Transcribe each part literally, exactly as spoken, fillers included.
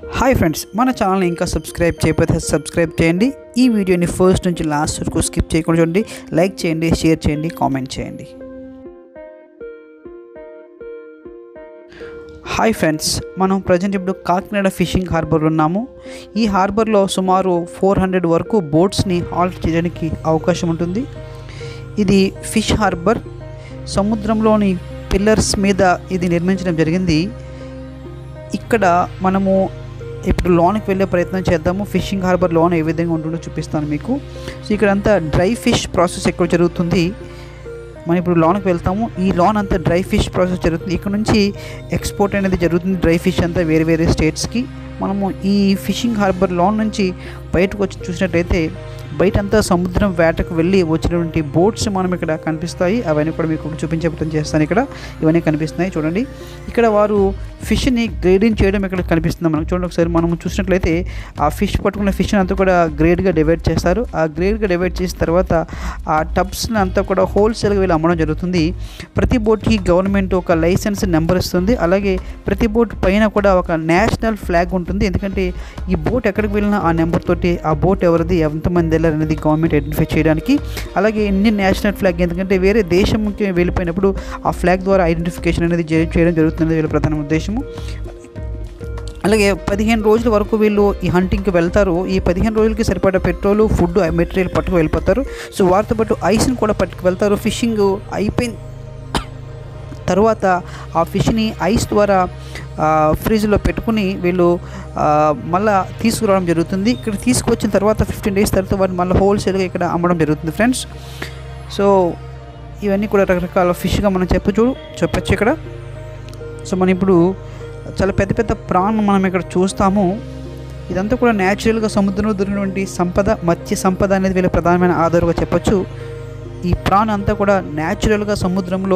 Hi friends, మన ఛానల్ని ఇంకా సబ్స్క్రైబ్ చేయకపోతే సబ్స్క్రైబ్ చేయండి. ఈ వీడియోని ఫస్ట్ నుంచి లాస్ట్ వరకు స్కిప్ చేయకుండా చూడండి. లైక్ చేయండి, షేర్ చేయండి, కామెంట్ చేయండి. హాయ్ ఫ్రెండ్స్, మనం ప్రజెంట్ ఇప్పుడు కాకినాడ ఫిషింగ్ హార్బర్లో ఉన్నాము. ఈ హార్బర్లో సుమారు ఫోర్ హండ్రెడ్ వరకు బోట్స్ని హాల్ట్ చేయడానికి అవకాశం ఉంటుంది. ఇది ఫిష్ హార్బర్. సముద్రంలోని పిల్లర్స్ మీద ఇది నిర్మించడం జరిగింది. ఇక్కడ మనము ఇప్పుడు లోనికి వెళ్ళే ప్రయత్నం చేద్దాము. ఫిషింగ్ హార్బర్ లోన్ ఏ విధంగా ఉంటుందో చూపిస్తాను మీకు. సో ఇక్కడ అంతా డ్రై ఫిష్ ప్రాసెస్ ఎక్కువ జరుగుతుంది. మనం ఇప్పుడు లోన్కి వెళ్తాము. ఈ లోన్ అంతా డ్రై ఫిష్ ప్రాసెస్ జరుగుతుంది. ఇక్కడ నుంచి ఎక్స్పోర్ట్ అనేది జరుగుతుంది. డ్రై ఫిష్ అంతా వేరే వేరే స్టేట్స్కి. మనము ఈ ఫిషింగ్ హార్బర్ లోన్ నుంచి బయటకు వచ్చి చూసినట్టయితే బయటంతా సముద్రం వేటకు వెళ్ళి వచ్చినటువంటి బోట్స్ మనం ఇక్కడ కనిపిస్తాయి. అవన్నీ కూడా మీకు చూపించే ప్రయత్నం చేస్తాను. ఇక్కడ ఇవన్నీ కనిపిస్తున్నాయి చూడండి. ఇక్కడ వారు ఫిష్ని గ్రేడింగ్ చేయడం ఇక్కడ కనిపిస్తుంది మనకు. చూడండి ఒకసారి మనం చూసినట్లయితే ఆ ఫిష్ పట్టుకున్న ఫిష్ని అంతా కూడా గ్రేడ్గా డివైడ్ చేస్తారు. ఆ గ్రేడ్గా డివైడ్ చేసిన తర్వాత ఆ టబ్స్ని అంతా కూడా హోల్సేల్గా వీళ్ళు అమ్మడం జరుగుతుంది. ప్రతి బోట్కి గవర్నమెంట్ ఒక లైసెన్స్ నెంబర్ ఇస్తుంది. అలాగే ప్రతి బోట్ పైన కూడా ఒక నేషనల్ ఫ్లాగ్ ఉంటుంది. ఎందుకంటే ఈ బోట్ ఎక్కడికి వెళ్ళినా ఆ నెంబర్ తోటి ఆ బోట్ ఎవరిది, ఎంతమంది అనేది గవర్నమెంట్ ఐడెంటిఫై చేయడానికి. అలాగే ఇండియన్ నేషనల్ ఫ్లాగ్, ఎందుకంటే వేరే దేశంకి వెళ్ళిపోయినప్పుడు ఆ ఫ్లాగ్ ద్వారా ఐడెంటిఫికేషన్ అనేది చేయడం జరుగుతుంది. వీళ్ళ ప్రధాన ఉద్దేశము. అలాగే పదిహేను రోజుల వరకు వీళ్ళు ఈ హంటింగ్కి వెళ్తారు. ఈ పదిహేను రోజులకి సరిపడా పెట్రోల్, ఫుడ్, మెటీరియల్ పట్టుకు వెళ్ళిపోతారు. సో వారితో పాటు ఐస్ని కూడా పట్టుకు వెళ్తారు. ఫిషింగ్ అయిపోయిన తర్వాత ఆ ఫిష్ని ఐస్ ద్వారా ఫ్రిడ్జ్లో పెట్టుకుని వీళ్ళు మళ్ళీ తీసుకురావడం జరుగుతుంది. ఇక్కడ తీసుకొచ్చిన తర్వాత ఫిఫ్టీన్ డేస్ తర్వాత వాటిని మళ్ళీ హోల్సేల్గా ఇక్కడ అమ్మడం జరుగుతుంది ఫ్రెండ్స్. సో ఇవన్నీ కూడా రకరకాల ఫిష్గా మనం చెప్పచ్చు చెప్పచ్చు ఇక్కడ. సో మనం ఇప్పుడు చాలా పెద్ద పెద్ద ప్రాన్ మనం ఇక్కడ చూస్తాము. ఇదంతా కూడా న్యాచురల్గా సముద్రంలో దొరికినటువంటి సంపద, మత్స్య సంపద అనేది వీళ్ళ ప్రధానమైన ఆధారంగా చెప్పచ్చు. ఈ ప్రాన్ అంతా కూడా న్యాచురల్గా సముద్రంలో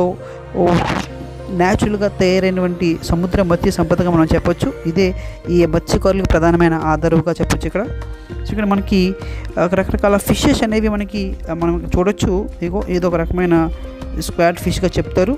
న్యాచురల్గా తయారైనటువంటి సముద్ర మత్స్య సంపదగా మనం చెప్పొచ్చు. ఇదే ఈ మత్స్యకారులకు ప్రధానమైన ఆధారంగా చెప్పొచ్చు ఇక్కడ. సో ఇక్కడ మనకి రకరకాల ఫిషెస్ అనేవి మనకి మనం చూడొచ్చు. ఇగో ఇదొక రకమైన స్క్వాడ్ ఫిష్గా చెప్తారు.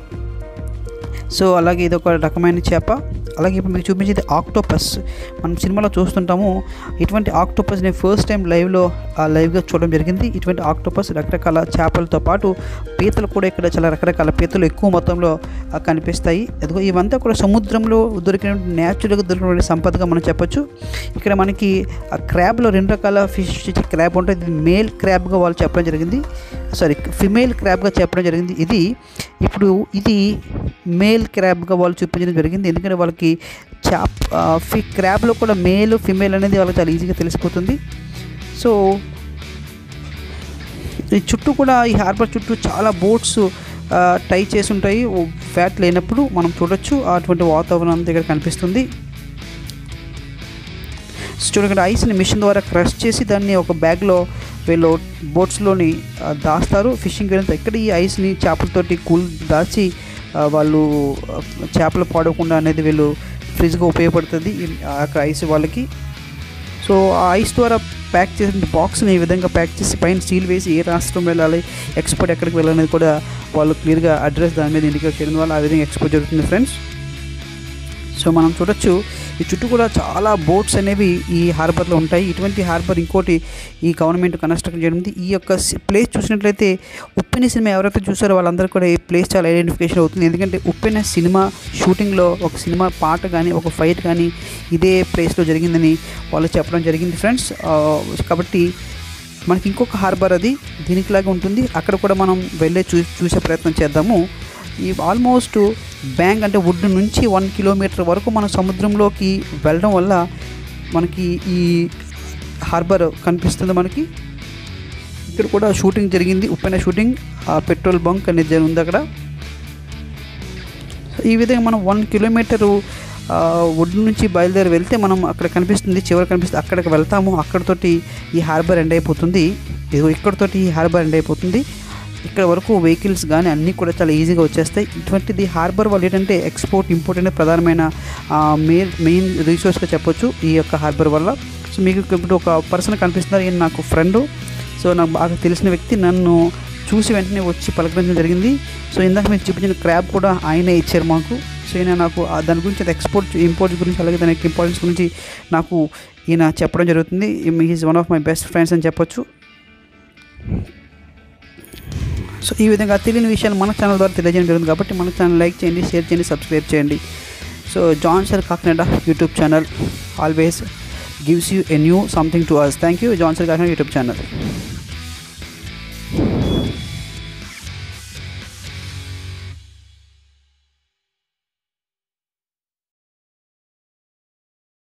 సో అలాగే ఇదొక రకమైన చేప. అలాగే ఇప్పుడు మీకు చూపించేది ఆక్టోపస్. మనం సినిమాలో చూస్తుంటాము. ఇటువంటి ఆక్టోపస్ నేను ఫస్ట్ టైం లైవ్లో లైవ్గా చూడడం జరిగింది. ఇటువంటి ఆక్టోపస్ రకరకాల చేపలతో పాటు పీతలు కూడా ఇక్కడ చాలా రకరకాల పీతలు ఎక్కువ మొత్తంలో కనిపిస్తాయి. అదిగో ఇవంతా కూడా సముద్రంలో దొరికిన న్యాచురల్గా దొరికిన సంపదగా మనం చెప్పొచ్చు. ఇక్కడ మనకి ఆ క్రాబ్లో రెండు రకాల ఫిష్ క్రాబ్ ఉంటుంది. ఇది మేల్ క్రాబ్గా వాళ్ళు చెప్పడం జరిగింది. సారీ ఫిమేల్ క్రాబ్గా చెప్పడం జరిగింది. ఇది ఇప్పుడు ఇది మేల్ క్రాబ్గా వాళ్ళు చూపించడం జరిగింది. ఎందుకంటే వాళ్ళకి చాప్ ఫి క్రాబ్లో కూడా మేల్, ఫిమేల్ అనేది వాళ్ళకి చాలా ఈజీగా తెలిసిపోతుంది. సో ఈ చుట్టూ కూడా ఈ హార్బర్ చుట్టూ చాలా బోట్స్ టై చేసి ఉంటాయి. ఫ్యాట్ లేనప్పుడు మనం చూడొచ్చు. అటువంటి వాతావరణం అంతా ఇక్కడ కనిపిస్తుంది. చూడండి, ఐస్ని మిషన్ ద్వారా క్రష్ చేసి దాన్ని ఒక బ్యాగ్లో వీళ్ళు బోట్స్లోని దాస్తారు. ఫిషింగ్ వెళ్ళిన ఇక్కడ ఈ ఐస్ని చేపలతోటి కూల్ దాచి వాళ్ళు చేపలు పాడకుండా అనేది వీళ్ళు ఫ్రిడ్జ్గా ఉపయోగపడుతుంది అక్కడ ఐస్ వాళ్ళకి. సో ఆ ఐస్ ద్వారా ప్యాక్ చేసిన బాక్స్ని ఈ విధంగా ప్యాక్ చేసి పైన సీల్ వేసి ఏ రాష్ట్రం వెళ్ళాలి, ఎక్స్పోర్ట్ ఎక్కడికి వెళ్ళాలనేది కూడా వాళ్ళు క్లియర్గా అడ్రస్ దాని మీద ఇండికేట్ చేయడం వల్ల ఆ విధంగా ఎక్స్పోర్ట్ జరుగుతుంది ఫ్రెండ్స్. సో మనం చూడొచ్చు ఈ చుట్టూ కూడా చాలా బోట్స్ అనేవి ఈ హార్బర్లో ఉంటాయి. ఇటువంటి హార్బర్ ఇంకోటి ఈ గవర్నమెంట్ కన్స్ట్రక్ట్ చేయడం. ఈ యొక్క ప్లేస్ చూసినట్లయితే ఉప్పెన సినిమా ఎవరైతే చూసారో వాళ్ళందరూ కూడా ఈ ప్లేస్ చాలా ఐడెంటిఫికేషన్ అవుతుంది. ఎందుకంటే ఉప్పెన సినిమా షూటింగ్లో ఒక సినిమా పాట కానీ ఒక ఫైట్ కానీ ఇదే ప్లేస్లో జరిగిందని వాళ్ళు చెప్పడం జరిగింది ఫ్రెండ్స్. కాబట్టి మనకి ఇంకొక హార్బర్ అది దీనికిలాగా ఉంటుంది. అక్కడ కూడా మనం వెళ్ళే చూ చూసే ప్రయత్నం చేద్దాము. ఈ ఆల్మోస్ట్ బ్యాంక్ అంటే వుడ్ నుంచి వన్ కిలోమీటర్ వరకు మనం సముద్రంలోకి వెళ్ళడం వల్ల మనకి ఈ హార్బర్ కనిపిస్తుంది. మనకి ఇక్కడ కూడా షూటింగ్ జరిగింది. ఉప్పెన షూటింగ్, పెట్రోల్ బంక్ అనేది ఉంది అక్కడ. ఈ విధంగా మనం వన్ కిలోమీటరు వుడ్ నుంచి బయలుదేరి వెళ్తే మనం అక్కడ కనిపిస్తుంది, చివరి కనిపిస్తుంది. అక్కడికి వెళ్తాము. అక్కడతోటి ఈ హార్బర్ ఎండ్ అయిపోతుంది. ఇదిగో ఇక్కడతోటి ఈ హార్బర్ ఎండ్ అయిపోతుంది. ఇక్కడ వరకు వెహికల్స్ కానీ అన్నీ కూడా చాలా ఈజీగా వచ్చేస్తాయి. ఇటువంటిది హార్బర్ వాళ్ళు ఏంటంటే ఎక్స్పోర్ట్, ఇంపోర్ట్ అనే ప్రధానమైన మెయిన్ మెయిన్ రిసోర్స్గా చెప్పొచ్చు ఈ యొక్క హార్బర్ వల్ల. సో మీకు ఇప్పుడు ఒక పర్సన్ కనిపిస్తున్నారు. ఈయన నాకు ఫ్రెండ్. సో నాకు బాగా తెలిసిన వ్యక్తి. నన్ను చూసి వెంటనే వచ్చి పలకరించడం జరిగింది. సో ఇందాక మీకు చూపించిన క్రాబ్ కూడా ఆయనే ఇచ్చారు మాకు. సో ఈయన నాకు దాని గురించి ఎక్స్పోర్ట్ ఇంపోర్ట్ గురించి అలాగే దాని ఇంపార్టెన్స్ గురించి నాకు ఈయన చెప్పడం జరుగుతుంది. Is one of my best friends అని చెప్పొచ్చు. సో ఈ విధంగా తెలియని విషయాలు మన ఛానల్ ద్వారా తెలియజేయడం జరుగుతుంది కాబట్టి మన ఛానల్ లైక్ చేయండి, షేర్ చేయండి, సబ్స్క్రైబ్ చేయండి. So John sir Kakinada YouTube channel always gives you a new something to us. Thank you John sir Kakinada YouTube channel.